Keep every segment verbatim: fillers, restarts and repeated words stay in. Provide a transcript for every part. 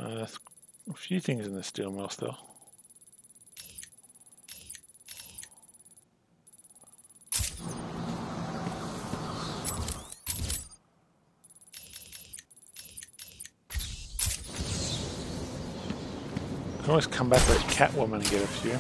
Uh, a few things in the steel mill still. Can always come back with Catwoman and get a few.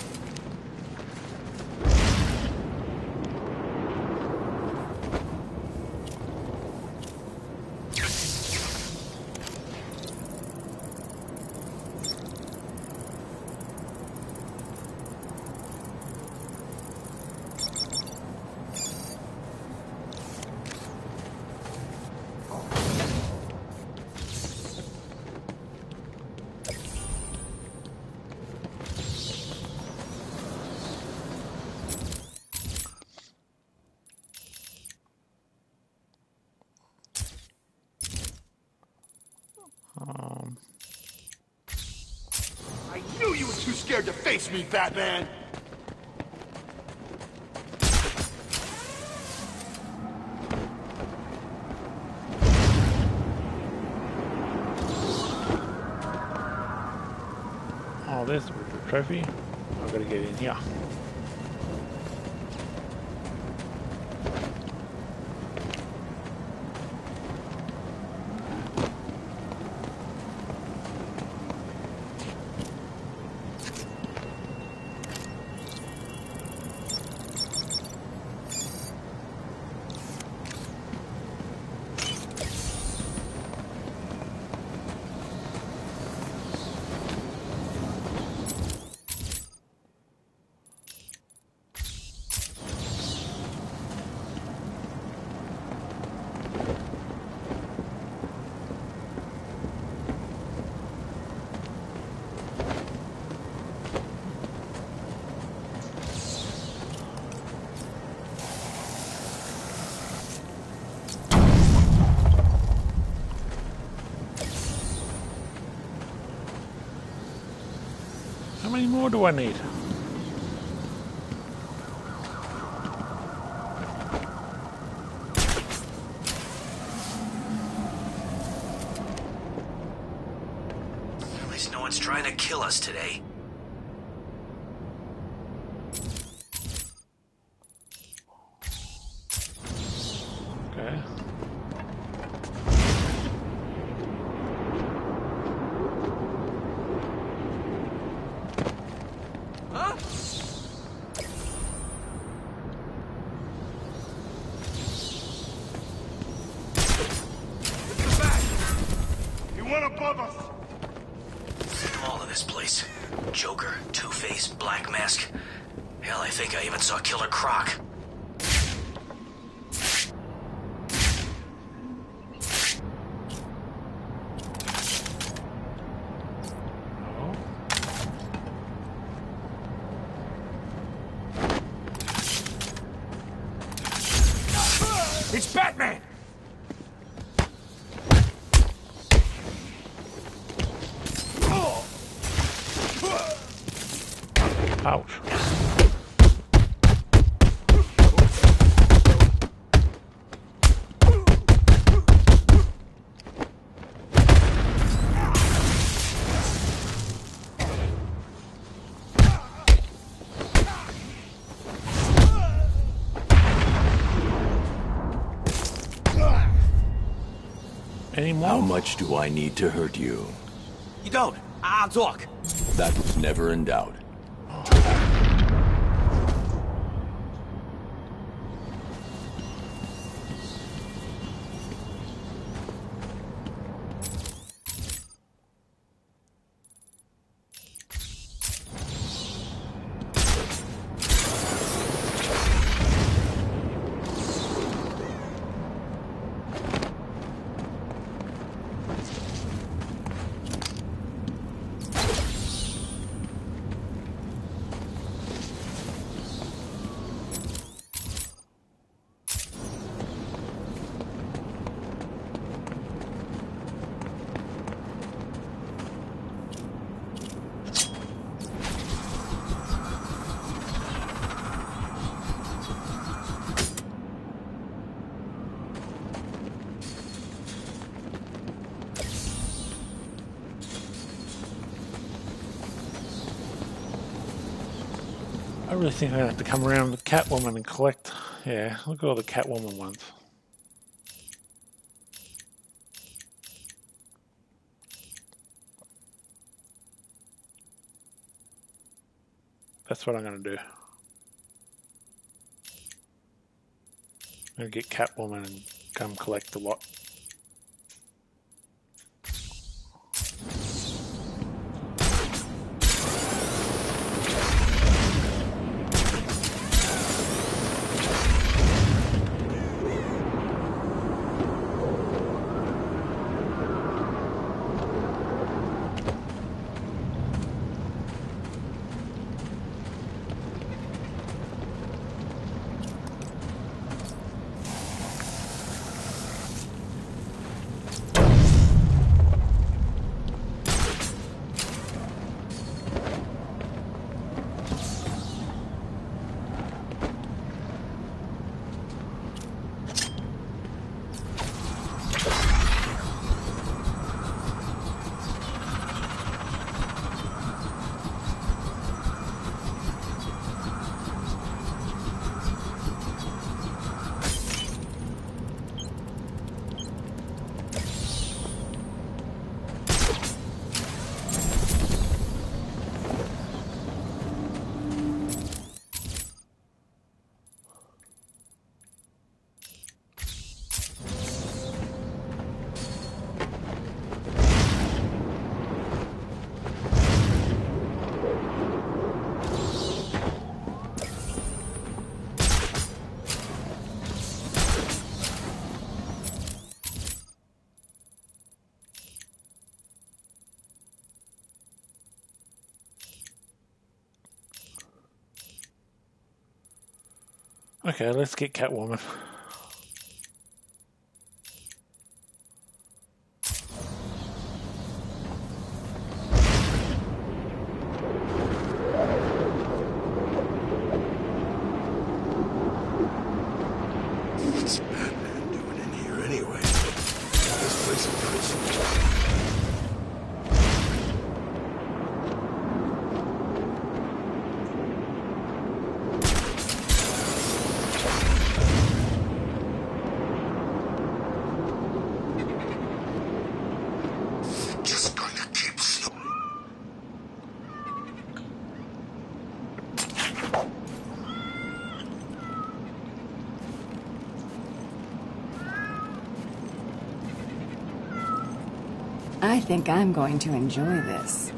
Um, I knew you were too scared to face me, Batman! oh, there's the trophy. I've got to get in here. How many more do I need? At least no one's trying to kill us today. Okay. Above us! All in this place. Joker, Two-Face, Black Mask. Hell, I think I even saw Killer Croc. It's Batman! Ouch. Any more? How much do I need to hurt you? You don't. I'll talk. That was never in doubt. really think I have to come around the Catwoman and collect. Yeah, look at all the Catwoman ones. That's what I'm going to do. I'm going to get Catwoman and come collect a lot. Okay, let's get Catwoman. What's Batman doing in here anyway? This place is prison. I think I'm going to enjoy this.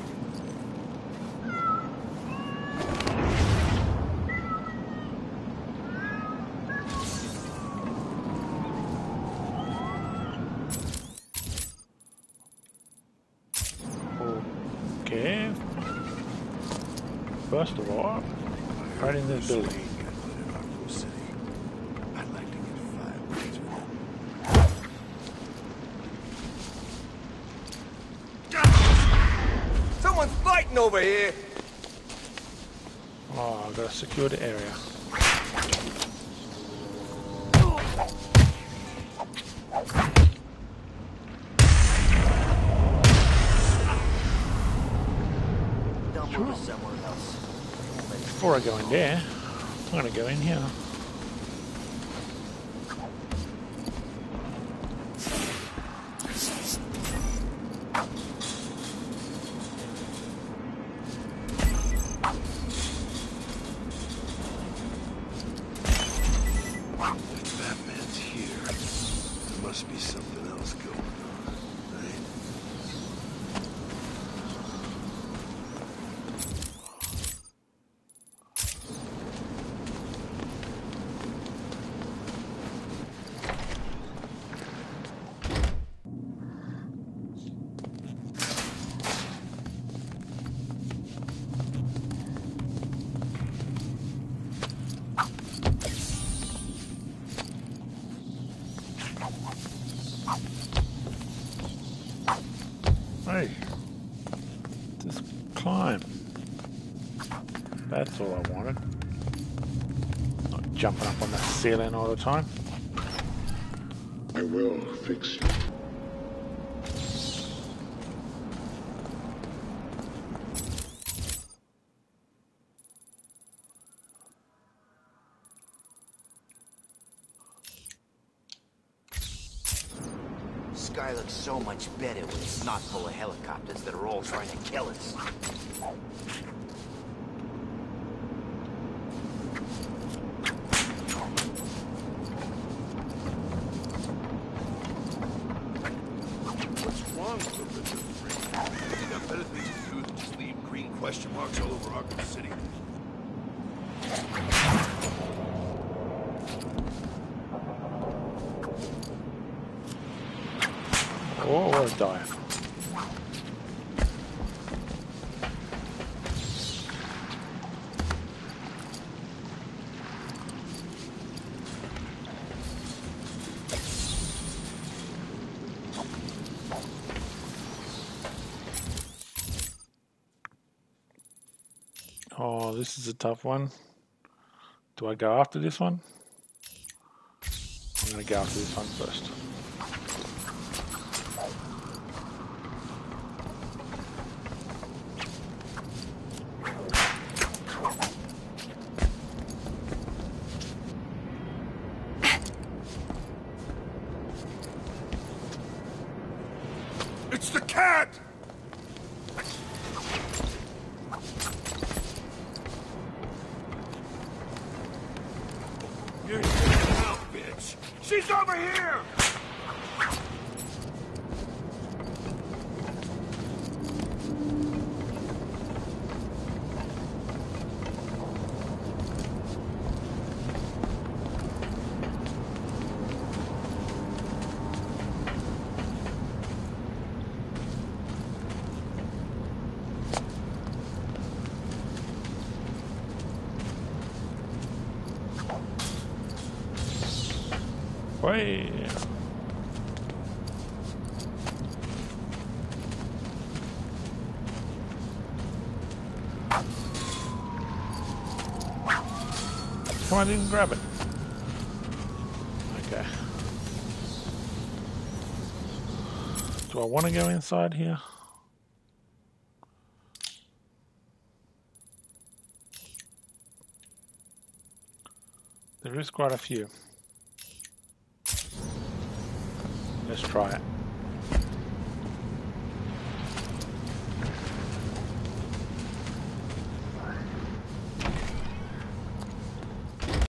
Okay. First of all, right in this building. Over here. Oh, I gotta secure the area. Don't move somewhere else. Before I go in there, I'm gonna go in here. Hey, just climb. That's all I wanted. Not jumping up on the ceiling all the time. I will fix you. sky looks so much better when it's not full of helicopters that are all trying to kill us. What's wrong with the Richard Three? They got better things to do than just leave green question marks all over Arkham City. Oh, what a dive. Oh, this is a tough one. Do I go after this one? I'm going to go after this one first. It's the cat! You're getting out, bitch! She's over here! Way. Come on, didn't grab it. Okay. Do I want to go inside here? There is quite a few. Let's try it.